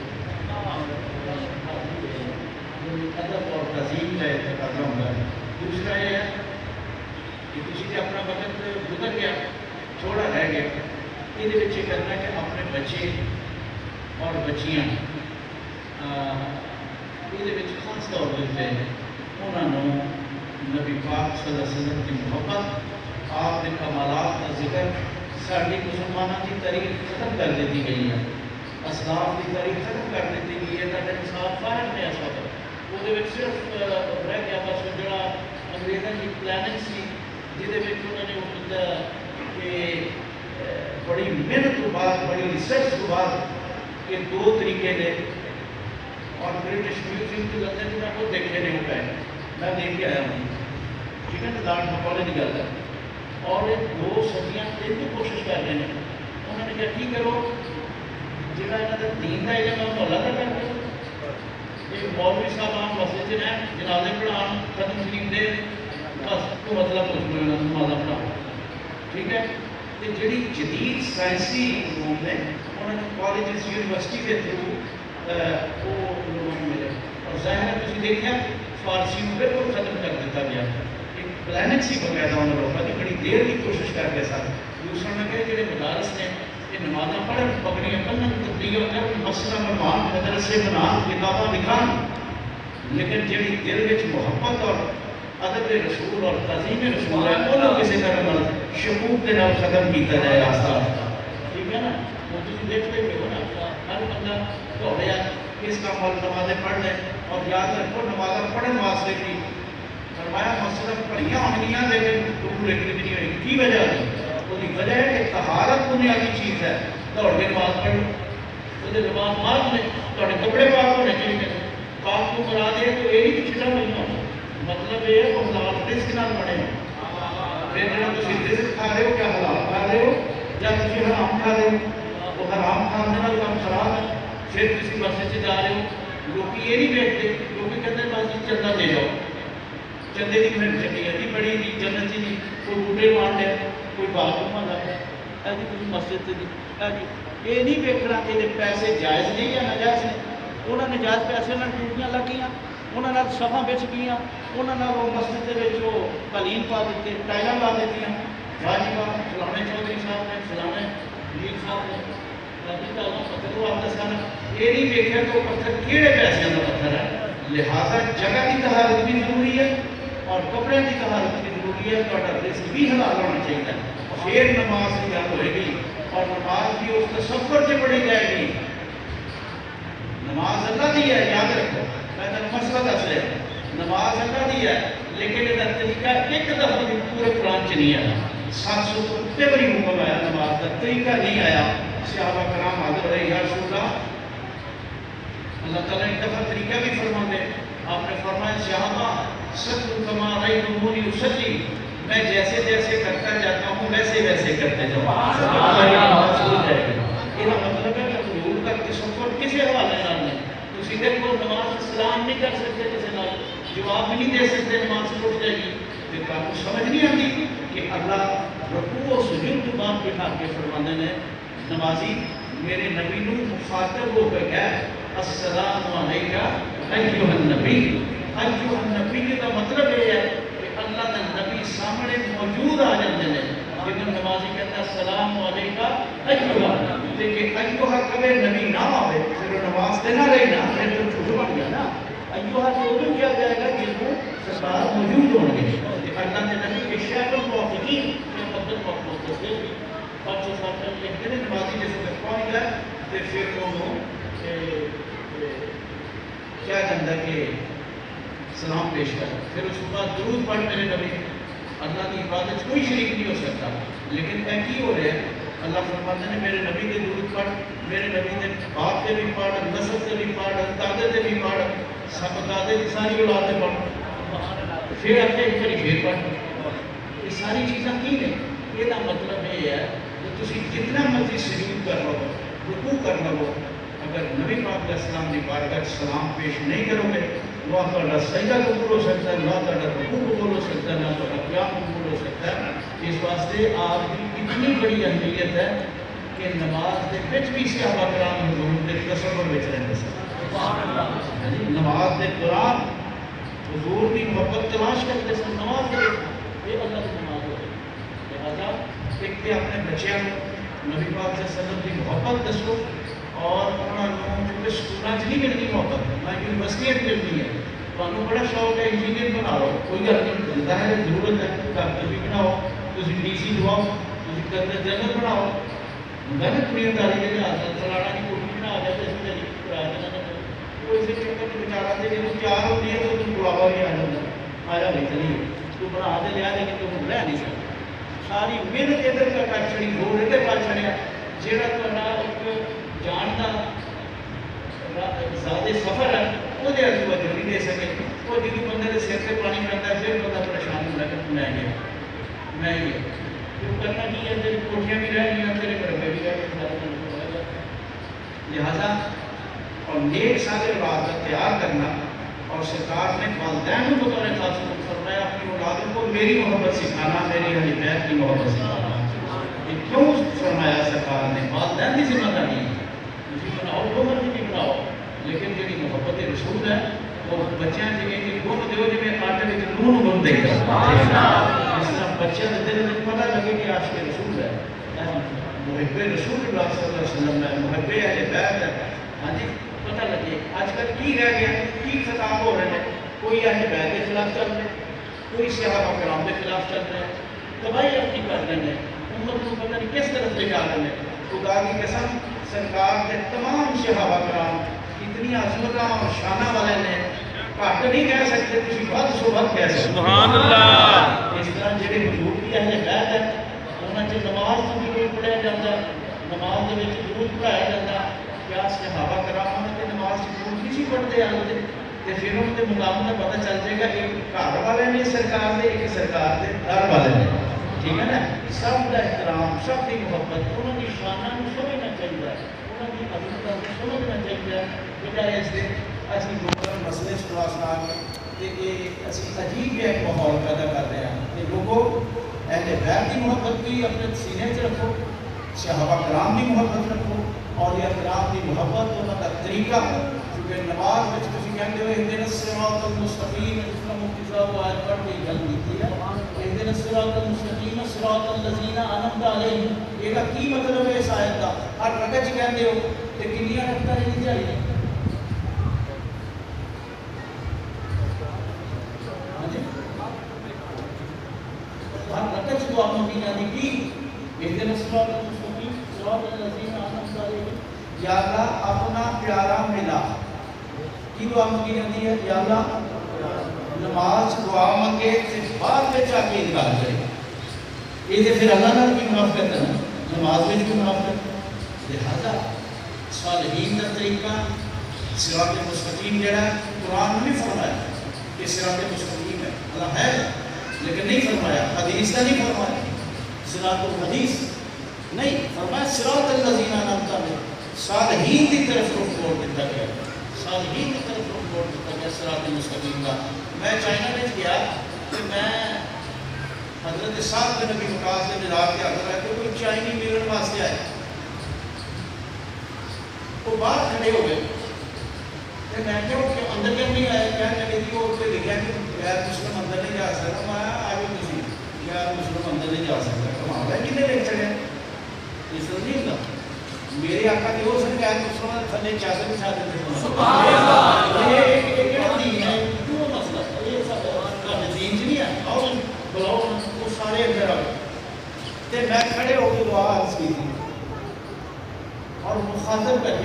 ادب اور تہذیب کا تقاضا ہوتا ہے دوسرا یہ ہے کہ کسی نے اپنا وقت گزر گیا تھوڑا رہ گیا یہ کرنا کہ اپنے بچے اور بچیاں یہ خاص طور پہ انہوں نبی پاک صلی اللہ علیہ وسلم کی محبت آپ کے کمالات کا ذکر ساری مسلمانوں کی تاریخ ختم کر دیتی گئی ہے، اسلاف کی تاریخ ختم کر دیتی گئی ہے، تاکہ انصاف فارغ نے ایسا کر وہ صرف رہ گیا بس جڑا انگریزوں کی پلاننگ سی جہد انہوں نے کیا کہ بڑی محنت کے بعد بڑی ریسرچ کے بعد کہ 2 طریقے نے اور برٹش میوزیم کے لندن میں وہ دیکھے نہیں ہو پائے، میں دیکھ کے آیا ہوں، ٹھیک ہے نا، لارڈ مکالے کی گل ہے، اور 2 صدیاں دن کی کوشش کر رہے ہیں، انہوں نے کہا ٹھیک کرو جہاں یہاں کا دین کا علم ہے محلہ کا کر دو، ایک مولوی صاحب آن مسجد میں جنازے پڑھان ختم شریف دے بس کو مطلب کچھ نہیں ہونا نمازہ پڑھا، ٹھیک ہے، کہ جڑی جدید سائنسی علوم نے انہوں نے کالجز یونیورسٹی کے تھرو وہ لوگوں کو ملے اور ظاہر ہے تھی دیکھا فارسی کو بالکل ختم کر دیتا گیا، ایک پلانٹ سی باقاعدہ انہوں نے لوگوں کی بڑی دیر کی کوشش کر کے ساتھ دوسرا میں کہ جڑے مدارس نے یہ نمازاں پڑھن پگڑیاں پہنن تبلیغ کرن مسئلہ مہمان مدرسے بنان کتاباں لکھان، لیکن جڑی دل وچ محبت اور ادب رسول اور تعظیم رسول ہے انہوں کسی طرح شکوک کے نام ختم کیتا جائے آستہ آستہ، ٹھیک ہے نا، وہ تھی دیکھتے ہوئے ہو نا ہر بندہ دوڑے کس کا مال نمازیں پڑھ لیں اور یاد رکھو نمازیں پڑھن واسطے بھی فرمایا مسئلہ پڑھیاں ہونیاں لیکن ٹوٹو لیکن نہیں ہوئی کی وجہ ہے وہ وجہ ہے کہ طہارت بنیادی چیز ہے، دوڑ کے نماز پڑھ لو وہ نماز مار لیں تھوڑے کپڑے پاک ہونے چاہیے، پاک کو مراد ہے تو یہ بھی چھٹا نہیں ہونا مطلب یہ ہے وہ حلال رزق نہ بنے، پھر جب تسی رزق کھا رہے ہو کیا حلال کھا رہے ہو یا تسی حرام کھا رہے ہو، وہ حرام کھانے کا کام خراب ہے، پھر کسی مسجد سے جا رہے ہو لوگ یہ نہیں بیٹھتے، لوگ کہتے ہیں مسجد چندہ دے جاؤ، چندے کی میں چندی ہے بڑی دی جنت جی کوئی بوٹے مان لے کوئی باغ مان لے ایسی کسی مسجد سے دی یہ نہیں دیکھنا کہ پیسے جائز نہیں یا ناجائز نہیں، انہوں نے جائز پیسے نہ ٹوٹیاں لگیاں انہوں نے صفحہ بچ گیا انہوں نے وہ مسجد کے قالین پا دیتے ٹائلاں لا دیتی واجبہ فلانے چودھری صاحب نے فلانے میر صاحب نے پتھر وہ آپ دسانا یہ نہیں دیکھا کہ وہ پتھر کیڑے پیسے کا پتھر ہے، لہٰذا جگہ کی طہارت بھی ضروری ہے اور کپڑے کی طہارت بھی ضروری ہے، تو رزق بھی حلال ہونا چاہیے، پھر نماز کی گل ہوئے گی اور نماز بھی اس تصور سے پڑھی جائے گی، نماز اللہ دی ہے یاد رکھو میں نے مسئلہ دس لیا نماز اللہ دی ہے لیکن یہ طریقہ ایک دفعہ بھی پورے قرآن چ نہیں آیا، 700 تو اتنے بڑی حکم آیا نماز کا طریقہ نہیں آیا، صحابہ کرام حاضر رہے یا رسول اللہ تعالیٰ ایک دفعہ طریقہ بھی فرما دے آپ نے فرمایا صحابہ صدق کما رأیتمونی اصلی میں جیسے جیسے کرتا جاتا ہوں ویسے ویسے کرتے جاؤں، یہ مطلب ہے کہ حضور کا تصور کسی حوالے نہ نہیں، تسی دیکھو نماز سلام نہیں کر سکتے کسی نال جواب بھی نہیں دے سکتے نماز ٹوٹ جائے گی، پھر آپ کو سمجھ نہیں آتی کہ اللہ رکوع و سجود کے بعد بٹھا کے فرمانے نے نمازی میرے نبی نو مخاطب ہو کے کہہ السلام علیکہ ایھا النبی، ایھا النبی کا مطلب یہ ہے کہ اللہ کا نبی سامنے موجود آ جاتے ہیں، جن نمازی کہتا ہے السلام علیکہ ایھا، لیکن ایھا کبھی نبی نہ آئے پھر نماز دینا رہی نا پھر تو جھوٹ بن گیا نا، ایھا تو ادھر کیا جائے گا جن کو سرکار موجود ہوں گے، اللہ کے نبی کے شیخ الموافقین کے مدد مقبول تصویر بھی 500 سال تک لکھتے ہیں نمازی جیسے میں پہنچ گیا تو پھر انہوں کیا کہتا کہ سلام پیش کر، پھر اس کے بعد درود پڑھ میرے نبی، اللہ کی عبادت کوئی شریک نہیں ہو سکتا، لیکن ایک ہی ہو رہے ہیں اللہ فرماتے ہیں میرے نبی کے درود پڑھ، میرے نبی نے باپ سے بھی پڑھ، نسل سے بھی پڑھ، دادے سے بھی پڑھ، سب دادے کی ساری اولادیں پڑھ، پھر اپنے پھر پڑھ، یہ ساری چیزیں کی ہیں، یہ مطلب یہ ہے کہ تسی جتنا مرضی سجود کر لو رکوع کر لو اگر نبی پاک علیہ السلام کی بارگاہ سلام پیش نہیں کرو گے نہ تہاڈا سجدہ قبول ہو سکتا ہے، نہ تہاڈا رکوع قبول ہو سکتا ہے، نہ تہاڈا قیام قبول ہو سکتا ہے، اس واسطے آپ کی اتنی بڑی اہمیت ہے کہ نماز دے وچ بھی صحابہ کرام حضور دے تصور وچ رہندے سن، نماز دے دوران حضور کی محبت تلاش کرتے سن، نماز دے یہ اللہ کی نماز ہوتی ہے، لہذا ایک کہ اپنے بچیاں نبی پاک صلی اللہ علیہ وسلم کی محبت دسو اور انہوں سکولوں نہیں ملتی محبت نہ یونیورسٹیاں ملتی ہے تمہیں بڑا شوق ہے انجینئر بنا لو کوئی گل نہیں ملتا ہے ضرورت ہے ڈاکٹر بھی بناؤ تھی ڈی سی دواؤ تھی گورنر جنرل بناؤ ہوتا ہے نا کڑیاں داری کے لحاظ فلانا کی کوٹی بنا دیا تو اسی طریقے کرا دینا وہ اسی چکر میں بچارا دے جب تیار ہوتی ہے تو تم گلاوا بھی آ جاتا آیا نہیں چلیے تو بنا دے لیا لیکن تم رہ نہیں سکتے ساری محنت ادھر کا کر چڑی روڈ ادھر کر چڑیا جہاں ایک جان کا زیادہ سفر ہے وہ توجہ نہیں دے سکے وہ جب بندے کے سر سے پانی پڑتا ہے پھر بندہ پریشان ہوتا ہے کہ میں گیا تو کرنا کی ہے تیری کوٹیاں بھی رہ گئی تیرے مربے بھی رہ گئے لہٰذا اور نیک سارے اولاد کا تیار کرنا اور سرکار نے والدین کو بطور خاص فرمایا اپنی اولادوں کو میری محبت سکھانا میری اہل بیت کی محبت سکھانا یہ کیوں فرمایا سرکار نے والدین کی ذمہ داری تھی بناؤ جو مرضی بھی بناؤ لیکن جی محبت رسول ہے وہ بچوں کی گن دو جی آٹے میں لون گن دے گا اس طرح بچوں کے دل میں پتہ لگے کہ عاشق رسول ہے محب رسول اللہ صلی اللہ علیہ وسلم ہے محب اہل بیت ہے ہاں جی پتہ لگے آج کل کی رہ گیا کی خطاب ہو رہے ہیں کوئی اہل بیت کے خلاف چل رہے کوئی صحابہ کرام کے خلاف چل رہے ہیں تباہی اپنی کر رہے ہیں امت کو پتہ نہیں کس طرف لے جا رہے ہیں خدا کی قسم سرکار کے تمام صحابہ کرام اتنی عظمت اور شانہ والے نے گھٹ نہیں کہہ سکتے کسی بات سو بات کہہ سکتے سبحان اللہ اس طرح جڑے حضور کی اہل بیت ہے انہاں چ نماز تو بھی پڑھیا جاتا ہے نماز دے وچ درود پڑھایا جاتا ہے کیا صحابہ کرام نے نماز چ درود نہیں پڑھتے آتے تے پھر ان کے مقام کا پتہ چل جائے گا ایک گھر والے نے سرکار دے ایک سرکار دے در والے نے ٹھیک ہے نا سب کا احترام سب کی محبت انہوں کی شانہ سمجھنا چاہیے انہوں کی عظمت سمجھنا چاہیے بجائے اس دن اسی لوگوں مسئلے سنا سنا کے یہ اسی عجیب ایک ماحول پیدا کر رہے ہیں کہ لوگوں اہل بیت کی محبت بھی اپنے سینے سے رکھو صحابہ کرام کی محبت رکھو اور یہ کرام کی محبت انہوں کا طریقہ کیونکہ نماز میں کسی کہتے ہوئے اہدنا الصراط المستقیم جس کا مفتی صاحب وہ آیت پڑھ کے گل کی ہے اہدنا الصراط المستقیم صراط الذین انعمت علیہم یہ کا کی مطلب ہے اس آیت کا ہر رکعت چ کہندے ہو کہ کنیاں رکعتاں نہیں چاہیے ہر رکعت دعا مانگی جاتی کی اہدنا الصراط المستقیم صراط الذین انعمت علیہم یا اللہ اپنا پیارا ملا کی دعا مانگی جاتی ہے یا اللہ نماز دعا مانگے تے بعد میں چاہ کے انکار کرے یہ تے پھر اللہ نے بھی معاف کرتا ہے نماز میں بھی معاف کرتا ہے لہذا صالحین کا طریقہ صراط مستقیم جڑا ہے قرآن نے فرمایا کہ صراط مستقیم ہے اللہ ہے لیکن نہیں فرمایا حدیث کا نہیں فرمایا صراط الحدیث نہیں فرمایا صراط الذین انعمت علیہم صالحین کی طرف رخ موڑ دیتا گیا صالحین کی طرف رخ موڑ دیتا گیا صراط مستقیم کا میں چائنا میں گیا کہ میں حضرت صاحب کے نبی مقاص کے مزار کے اندر ہے کہ کوئی چائنی ملن واسطے آئے وہ باہر کھڑے ہو گئے کہ میں کہ اندر کیوں نہیں آئے کہنے لگے کہ وہ پہ لکھا کہ غیر مسلم اندر نہیں جا سکتا میں آگے کسی غیر مسلم اندر نہیں جا سکتا کمال ہے کتنے لے چڑھے یہ سمجھ نہیں ہوتا میرے آقا کی وہ سن غیر مسلم تھلے چادر بچھا دیتے سبحان اللہ یہ ایک دین ہے کیوں مسئلہ یہ سب کا دین نہیں ہے اور بلاؤ وہ سارے اندر آ گئے تے میں کھڑے ہو کے دعا عرض کی تھی اور مخاطب کر کے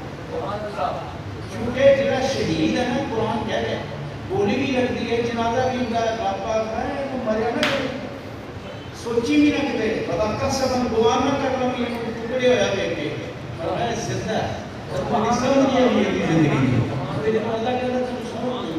چونکہ جڑا شہید ہے نا قرآن کہہ رہے ہیں گولی بھی لگتی ہے جنازہ بھی ہوتا ہے باپا ہے وہ مریا نہ کرے سوچی بھی نہ کرے بتا کر سبن دعا نہ کرنا بھی ٹکڑے ہویا دیکھ کے اور میں زندہ ہے اور مجھے سمجھ نہیں آئی یہ زندگی ہے جب اللہ کہتا ہے تو سمجھ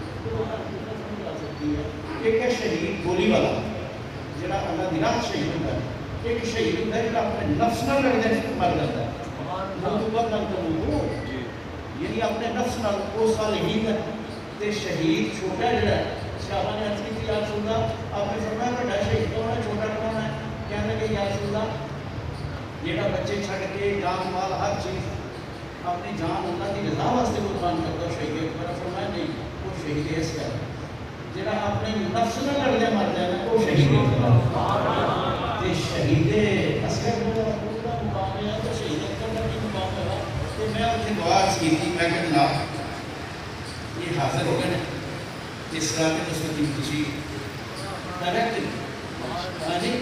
نہیں ایک ہے شہید گولی والا جڑا اللہ دی راہ شہید ہوتا ہے ایک شہید ہوتا ہے جڑا اپنے نفس نہ لگنے سے مر جاتا ہے محبت نہ کرو یعنی اپنے نفس نہ وہ صالحین ہے تے شہید چھوٹا جڑا ہے صحابہ نے عرض کی تھی یا رسول اللہ آپ نے فرمایا بڑا شہید کون ہے چھوٹا کون ہے کہنے لگے یا رسول اللہ جڑا بچے چھڑ کے جان مال ہر چیز اپنی جان اللہ کی رضا واسطے قربان کرتا شہید ہے فرمایا نہیں وہ شہید اس کا جڑا اپنے نفس نہ لڑنے مر جائے وہ شہید ہے تے شہید اصغر کو پورا مقام ہے تو شہید اکبر کا بھی مقام ہے تو میں اتنے دعا کی تھی میں کہ جناب یہ حاضر ہو گئے نا اس طرح کے نسبتی کسی ڈائریکٹ ہاں جی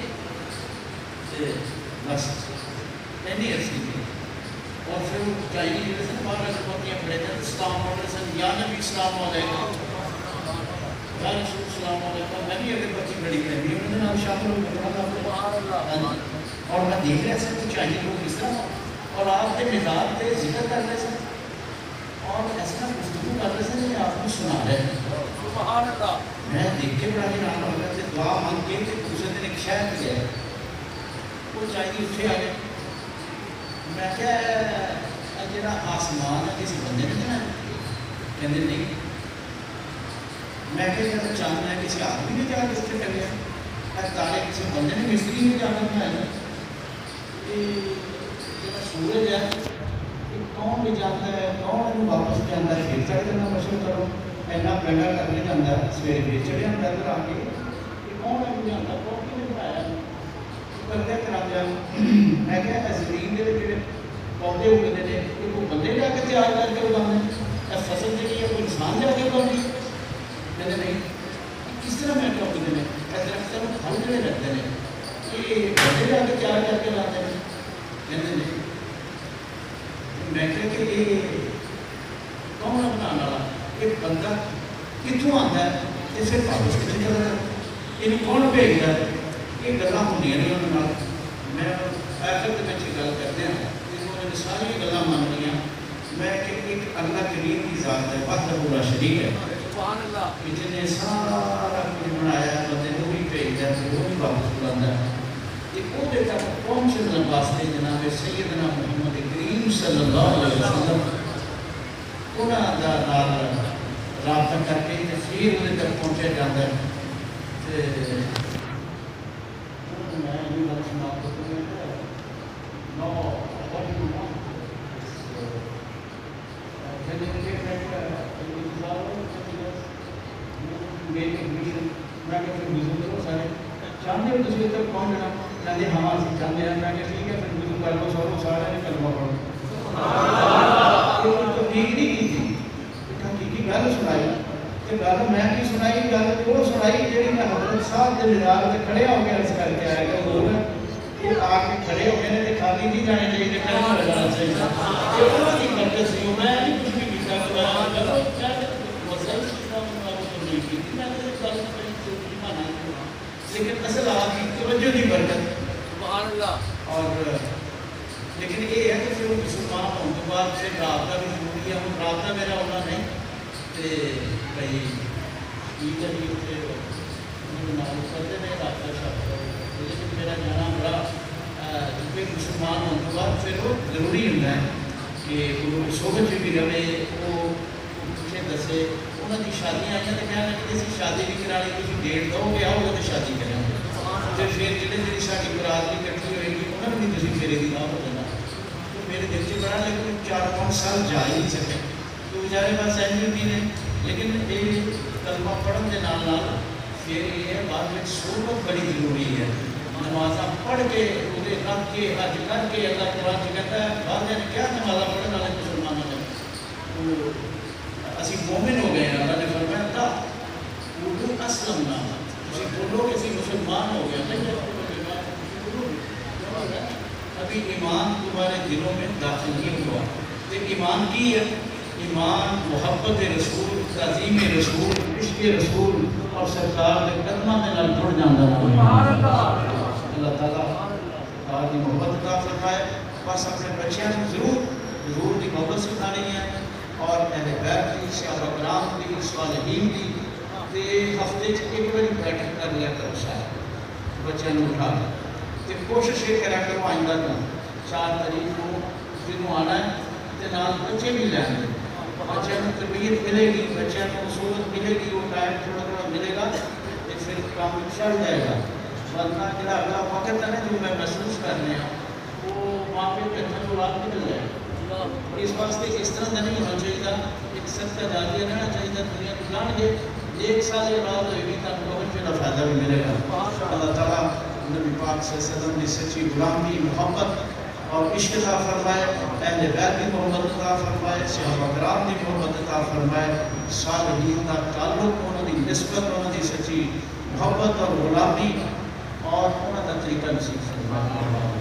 بس اینی عرصی تھی اور پھر وہ چاہیے جیسے سن باہر اگر پتیاں پڑے تھے اسلام علیہ سن یا نبی اسلام علیکم یا رسول السلام علیکم میں بھی اگر بچی بڑی پہنی انہوں نے نام شامل ہو گیا اور میں دیکھ رہا سر تو چاہیے لوگ اس طرح اور آپ کے مزاج پہ ذکر کر رہے سن اور ایسا گفتگو کر رہے سن کہ آپ کو سنا رہے ہیں میں دیکھ کے بڑا ہی نام ہو گیا کہ دعا مانگ کے کہ دوسرے دن ایک شہر پہ گیا وہ چاہیے اٹھے آ گئے میں کیا جڑا آسمان ہے کسی بندے نے دینا کہتے نہیں میں کہ چاند ہے کسی آدمی نے جا کے اس پہ ٹنگیا تارے کسی بندے نے مستری نے جا کر بنایا جڑا سورج ہے یہ کون بھی جاتا ہے کون انہوں واپس کے اندر پھر چڑھ دینا مشہور کرو اینا پیدا کرنے کے اندر سویرے پھر چڑھے ہم پیدل آ کے یہ کون ہے بھی جانتا کون کی نے بنایا کرتے کرا دیا میں کہ زمین کے جڑے پودے اگتے ہیں یہ کوئی بندے جا کے تیار کر کے اگانے یا فصل جی ہے کوئی انسان جا کے اگانے کہتے نہیں کس طرح میں اگتے ہیں درختوں میں پھل جڑے لگتے ہیں یہ بندے جا کے تیار کر کے لاتے ہیں کہتے نہیں میں کہ یہ کون بنانے والا ایک بندہ کتوں آتا ہے یہ صرف واپس کتنے چلا جاتا یہ کون بھیجتا ہے یہ گلاں ہوندیاں نہیں انہوں نے میں آخر کے بچے گل کرتے ہیں انہوں نے ساری گلاں مان لیا میں کہ ایک اللہ کریم کی ذات ہے وحدہ لا شریک ہے کہ جن نے سارا کچھ بنایا بندے کو بھی بھیجتا ہے وہ بھی واپس بلاتا ہے یہ وہ دیتا پہنچنے واسطے جناب سیدنا محمد کریم صلی اللہ علیہ وسلم انہوں کا نال رابطہ کر کے پھر انہیں تک پہنچا جاتا ہے چاہتے ہو تصویر تک پہنچ جانا کہتے ہاں اسی چاہتے ہیں میں کہ ٹھیک ہے پھر گزر کر لو ساروں سارے نے کلمہ پڑھو یہ تو ٹھیک نہیں کی تھی حقیقی گل سنائی کہ گل میں کی سنائی گل وہ سنائی جہی میں حضرت صاحب کے مزار سے کھڑے ہو کے عرض کر کے آئے گا لوگ یہ آ کے کھڑے ہو گئے نے خالی نہیں جانے چاہیے کلمہ لگانا چاہیے یہ انہوں کی برکت سی میں نہیں کچھ بھی کیتا کہ میں لیکن اصل آپ کی توجہ کی برکت اور لیکن یہ ہے کہ پھر مسلمان ہونے کے بعد پھر رابطہ بھی ضروری ہے ہوں رابطہ میرا ہونا نہیں تو بھائی ٹھیک ہے جی اتنے معلوم کرتے ہیں رابطہ شابطہ لیکن میرا جانا بڑا کیونکہ مسلمان ہونے کے بعد پھر وہ ضروری ہوتا ہے کہ وہ صحبت بھی رہے وہ پوچھے دسے انہوں کی شادیاں آئی تو کہنا کہ کسی شادی بھی کرانی کسی ڈیٹ دو گے آؤ گے تو شادی کریں گے پھر جڑے جی ساری برات بھی کٹھی ہوئے گی انہوں نے بھی تھی پھیرے کی راہ ہو جانا تو میرے دل سے بڑا لیکن 4-5 سال جا ہی نہیں سکے تو بیچارے پاس سینچری نے لیکن یہ کلمہ پڑھن کے نال نال پھر یہ ہے بعد میں صحبت بڑی ضروری ہے نمازاں پڑھ کے وہ رکھ کے حج کر کے اللہ قرآن سے کہتا ہے بعد میں کیا نمازاں پڑھنے والے مسلمانوں نے وہ اسی مومن ہو گئے ہیں اللہ نے فرمایا تھا اردو اسلم نام اسی بولو کہ اسی مسلمان ہو گیا ابھی ایمان تمہارے دلوں میں داخل نہیں ہوا تو ایمان کی ہے ایمان محبت رسول تعظیم رسول عشق رسول اور سرکار کے قدمہ میں نال جڑ جانا اللہ تعالیٰ آپ کی محبت عطا فرمائے بس اپنے بچیاں کو ضرور کی محبت سکھانی ہے اور اہل بیت کی صحابہ کرام کی صالحین کی تے ہفتے ایک بار بیٹھک کر لیا کرو شاید بچوں نے اٹھا تے کوشش یہ کرا کرو آئندہ کا 4 تاریخ کو دنوں آنا ہے تے نال بچے بھی لیں گے بچوں کو تربیت ملے گی بچوں کو صحبت ملے گی وہ ٹائم تھوڑا تھوڑا ملے گا تے پھر کام چل جائے گا ورنہ جڑا اگلا وقت ہے نا جو میں محسوس کر رہا ہوں وہ ماں پہ کتنے اولاد نکل جائے گا اس واسطے اس طرح کا نہیں ہونا چاہیے ایک صدقہ جاریہ رہنا چاہیے دنیا کو جان گے 1 سال اولاد ہوئے گی تو بہت بڑا فائدہ بھی ملے گا اللہ تعالیٰ نبی پاک صلی اللہ علیہ وسلم کی سچی غلامی محبت اور عشق عطا فرمائے، اہل بیت کی محبت عطا فرمائے، صحابہ کرام کی محبت عطا فرمائے، صالحین کا تعلق، انہوں کی نسبت، انہوں کی سچی محبت اور غلامی اور انہوں کا طریقہ نصیب فرمائے۔